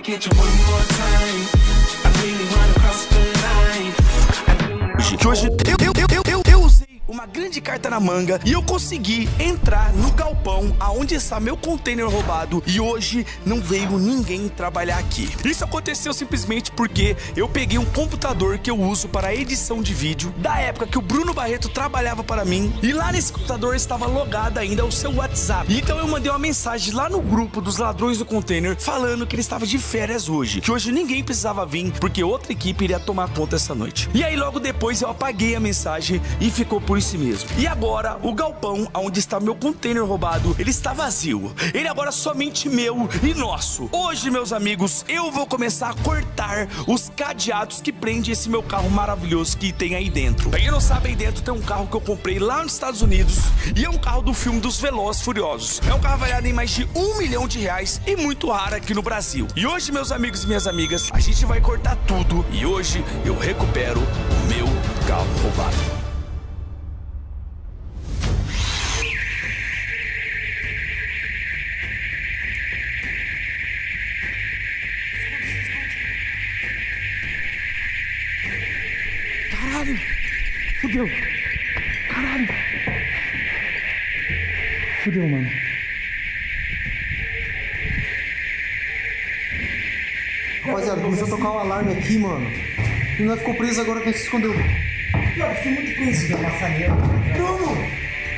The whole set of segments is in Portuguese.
Que hoje eu usei uma grande carta na manga e eu consegui entrar no galpão aonde está meu container roubado e hoje não veio ninguém trabalhar aqui. Isso aconteceu simplesmente porque eu peguei um computador que eu uso para edição de vídeo da época que o Bruno Barreto trabalhava para mim e lá nesse computador estava logado ainda o seu WhatsApp. Então eu mandei uma mensagem lá no grupo dos ladrões do container falando que ele estava de férias hoje, que hoje ninguém precisava vir porque outra equipe iria tomar conta essa noite. E aí logo depois eu apaguei a mensagem e ficou por isso mesmo. E agora o galpão onde está meu container roubado, ele está vazio. Ele agora é somente meu e nosso. Hoje, meus amigos, eu vou começar a cortar os cadeados que prendem esse meu carro maravilhoso que tem aí dentro. Pra quem não sabe, aí dentro tem um carro que eu comprei lá nos Estados Unidos e é um carro do filme dos Velozes e Furiosos. É um carro avaliado em mais de R$1 milhão e muito raro aqui no Brasil. E hoje, meus amigos e minhas amigas, a gente vai cortar tudo e hoje eu recupero o meu carro roubado. Caralho! Fudeu! Caralho! Fudeu, mano. Rapaziada, começou a tocar o alarme aqui, mano. E nós ficou preso agora que a gente se escondeu. Eu fiquei muito preso da maçaneira. Bruno!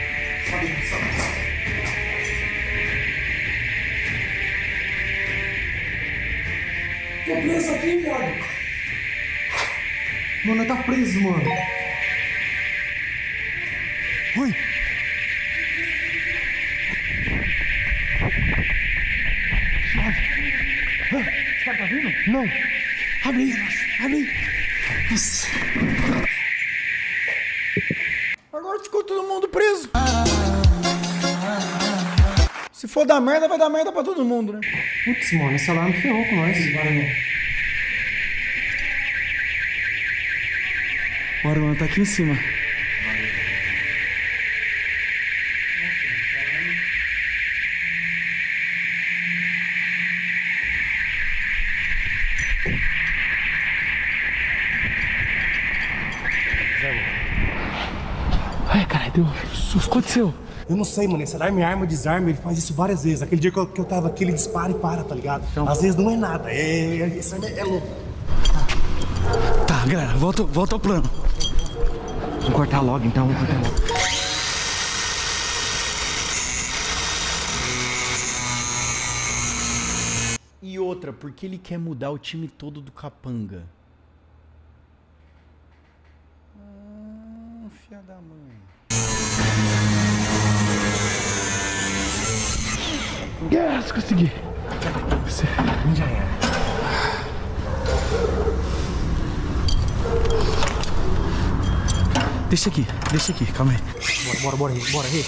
Tô preso aqui, viado. Mano, nós tá preso, mano. Oi! Esse cara tá vindo? Não. Abre aí, abre aí. Nossa. Agora ficou todo mundo preso. Se for dar merda, vai dar merda pra todo mundo, né? Putz, mano, esse alarme ferrou com nós. Bora, mano, tá aqui em cima. Ai, caralho, deu susto. O que aconteceu? Eu não sei, mano, esse alarme arma, desarme, ele faz isso várias vezes. Aquele dia que eu tava aqui, ele dispara e para, tá ligado? Então... Às vezes não é nada, esse alarme é louco. Tá, galera, volta ao plano. Vamos cortar logo, então, vamos cortar logo. E outra, porque ele quer mudar o time todo do Capanga? Filha da mãe. Yes, consegui. Já era. Deixa aqui, calma aí. Bora, Rei.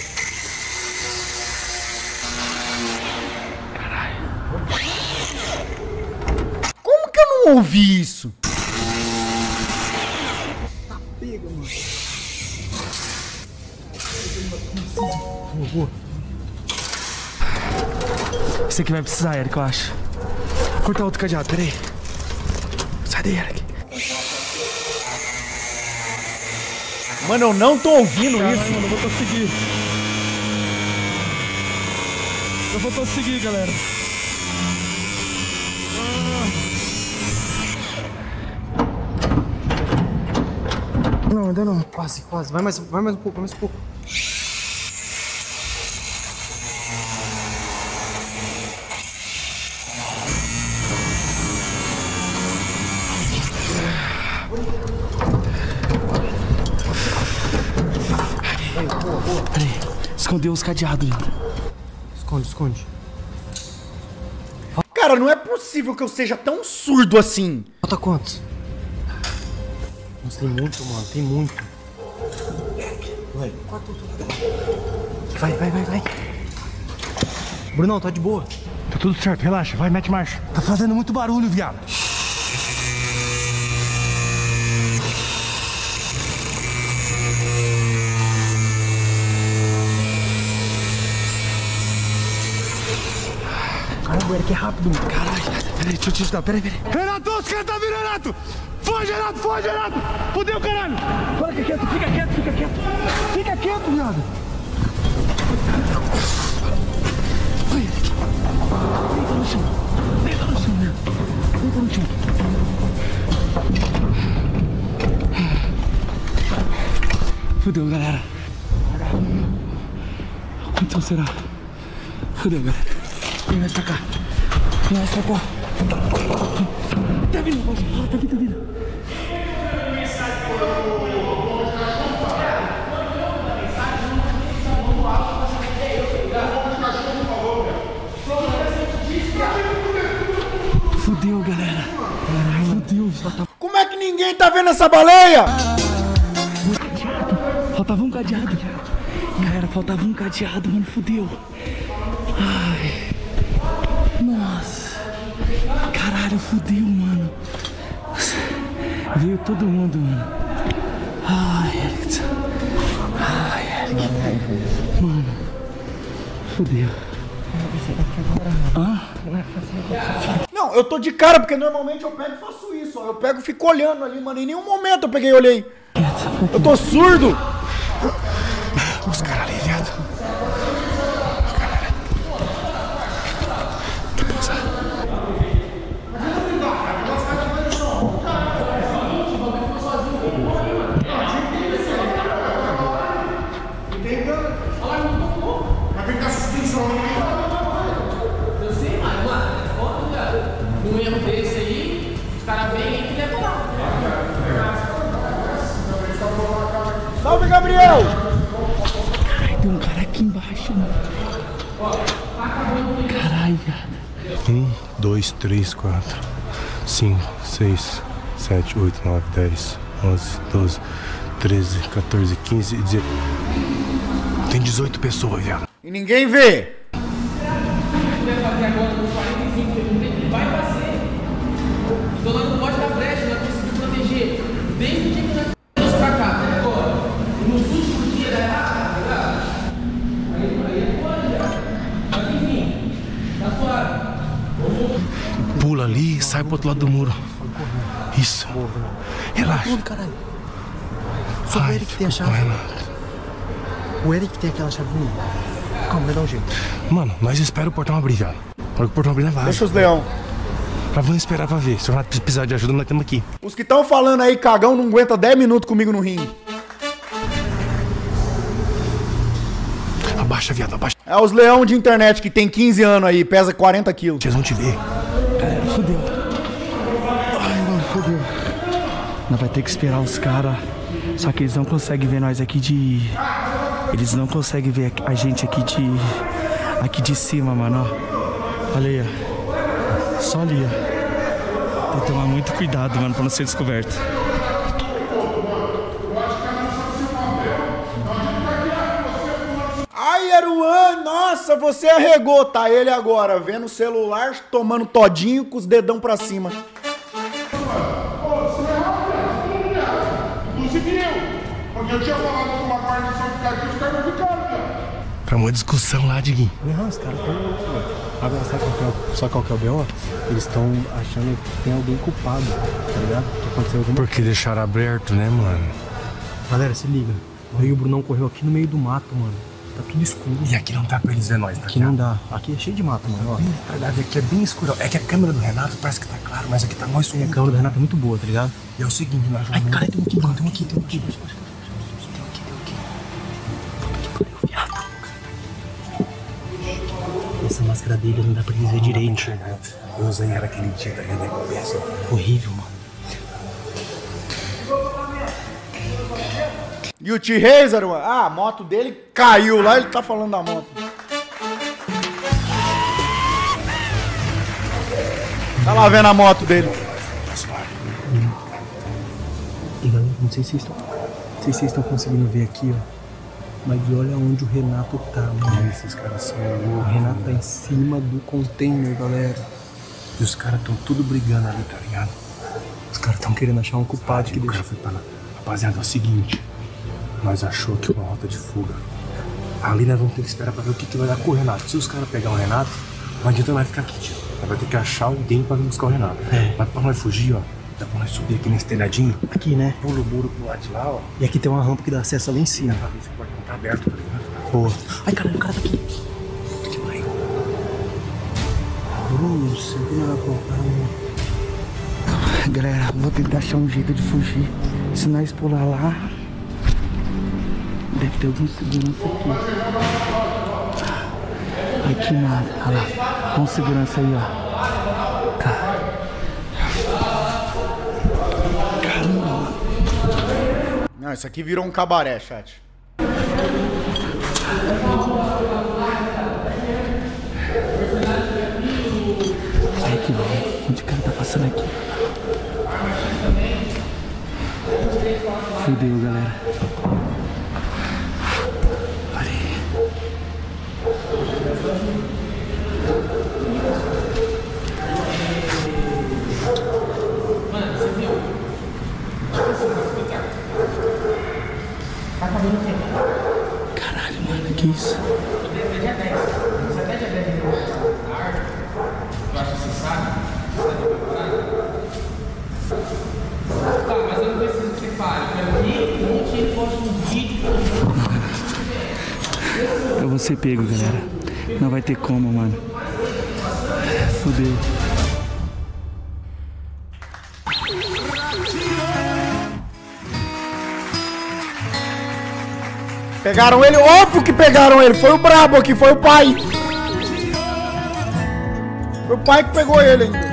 Como que eu não ouvi isso? Esse aqui vai precisar, Eric, eu acho. Vou cortar outro cadeado, peraí. Sai daí, Eric. Mano, eu não tô ouvindo isso. Mano, eu vou conseguir. Eu vou conseguir, galera. Não, ainda não. Quase. Vai mais um pouco, Peraí, escondeu os cadeados, mano. Esconde. Cara, não é possível que eu seja tão surdo assim. Falta quantos? Nossa, tem muito, mano, tem muito. Vai. Brunão, tá de boa. Tá tudo certo, relaxa, vai, mete marcha. Tá fazendo muito barulho, viado. Caramba, o Eric é rápido. Caralho, peraí, deixa eu te ajudar, peraí. Renato, os caras tá vindo, Renato! Foge, Renato, foge, Renato! Fudeu, caralho! Fica quieto, fica quieto, fica quieto. Fica quieto, viado. Vai, Eric. Deita no chão. Deita no chão, meu. Deita no chão. Fudeu, galera. Quanto será? Fudeu, galera. Vem mais pra cá. Vem mais pra cá. Tá vindo, rapaziada. Tá vindo, tá vindo. Fudeu, galera. Fudeu. Como é que ninguém tá vendo essa baleia? Faltava um cadeado. Galera, faltava um cadeado, mano. Fudeu. Ai. Nossa. Caralho, fudeu, mano. Veio todo mundo, mano. Ai, Eric. Ai, Eric. Mano. Fudeu. Não, eu tô de cara, porque normalmente eu pego e faço isso, ó. Eu pego e fico olhando ali, mano. Em nenhum momento eu peguei e olhei. Eu tô surdo. Os caras ali, viado. Um erro desse aí, os caras vêm e levam lá. Salve, Gabriel! Tem um cara aqui embaixo, mano. Caralho, viado. 1, 2, 3, 4, 5, 6, 7, 8, 9, 10, 11, 12, 13, 14, 15 e 16. Tem 18 pessoas, viado. E ninguém vê. Vai fazer agora nos 45 segundos, ele vai fazer. Então nós não pode dar brecha, nós precisamos proteger. Desde o dia que nós estamos pra cá, até agora. Nos últimos dias da errada, tá? Aí é fora, mas enfim, tá suave. Pula ali e sai pro outro lado do muro. Isso. Relaxa. Caralho. Só o Eric tem a chave. O Eric tem aquela chavinha. Calma, vai dar um jeito. Mano, nós esperamos o portão abrir, viado. Na hora que o portão abrir, nós vamos. Deixa os leão. Nós vamos esperar pra ver. Se o Renato precisar de ajuda, nós estamos aqui. Os que estão falando aí, cagão, não aguenta 10 minutos comigo no ringue. Abaixa, viado, abaixa. É os leão de internet que tem 15 anos aí, pesa 40 quilos. Vocês vão te ver. Galera, fodeu. Ai, mano, fodeu. Nós vai ter que esperar os caras. Só que eles não conseguem ver nós aqui de... Eles não conseguem ver a gente aqui de... Aqui de cima, mano, ó. Olha aí, ó. Só ali, ó. Tem que tomar muito cuidado, mano, pra não ser descoberto. Ai, Aruan, nossa, você arregou. Tá ele agora, vendo o celular, tomando todinho com os dedão pra cima. Porque eu tinha falado com uma parte só ficar aqui, os caras não ficaram, cara. Pra uma discussão lá, Diguinho. Não, os caras estão loucos, velho. Agora, sabe qual que é o B.O.? Eles estão achando que tem alguém culpado, tá ligado? Que aconteceu alguma coisa. Porque deixaram aberto, né, mano? Galera, se liga. Aí o Brunão correu aqui no meio do mato, mano. Tá tudo escuro. E aqui não dá pra eles ver nós, tá Aqui não dá. Aqui é cheio de mato, mano. Ó. Bem detalhado, aqui é bem escuro. É que a câmera do Renato parece que tá claro, mas aqui tá mais E escuro. a câmera do Renato é muito boa, tá ligado? E é o seguinte, nós Ai, vamos... cara, tem um aqui, mano. Tem um aqui, tem um aqui. Essa máscara dele não dá pra eles ver direito. Eu usei ela aquele dia, tá ligado? Horrível, mano. E o T-Reis, Aruan? Ah, a moto dele caiu lá, ele tá falando da moto. Tá lá vendo a moto dele. E galera, não sei se vocês estão conseguindo ver aqui, ó. Mas olha onde o Renato tá, mano. Esses caras são O loucos. Renato tá em cima do container, galera. E os caras tão tudo brigando ali, tá ligado? Os caras estão querendo achar um culpado que O cara deixa. foi pra lá. Rapaziada, é o seguinte. Nós achou aqui uma rota de fuga. Ali nós vamos ter que esperar pra ver o que vai dar com o Renato. Se os caras pegar o Renato, Não adianta nós ficar aqui, tio. Nós vai ter que achar alguém pra vir buscar o Renato. Mas pra nós fugir, ó, dá pra nós subir aqui nesse telhadinho. Aqui, né? Pula o muro pro lado de lá, ó. E aqui tem uma rampa que dá acesso lá em cima. Pra ver se o portão tá aberto, tá ligado? Boa. Ai, caralho, o cara tá aqui. Que vai. Bruno, você viu ela colocar Galera, vou tentar achar um jeito de fugir. Se nós pular lá, deve ter algum segurança aqui. Aqui nada, olha lá. Com segurança aí, ó. Tá. Caramba. Não, isso aqui virou um cabaré, chat. Sai aqui, velho. Onde o cara tá passando aqui? Fudeu, galera. Olha aí. Mano, você viu? Tá acabando o tempo. Caralho, mano, que isso? É dia 10. Você até dia 10 da árvore. Eu acho que você sabe. Você tá preparado? Tá, mas eu não preciso que você fale. Pra mim, um monte de posta um vídeo. Eu vou ser pego, galera. Não vai ter como, mano. Fudeu. Pegaram ele? Óbvio que pegaram ele. Foi o brabo aqui, foi o pai. Foi o pai que pegou ele ainda.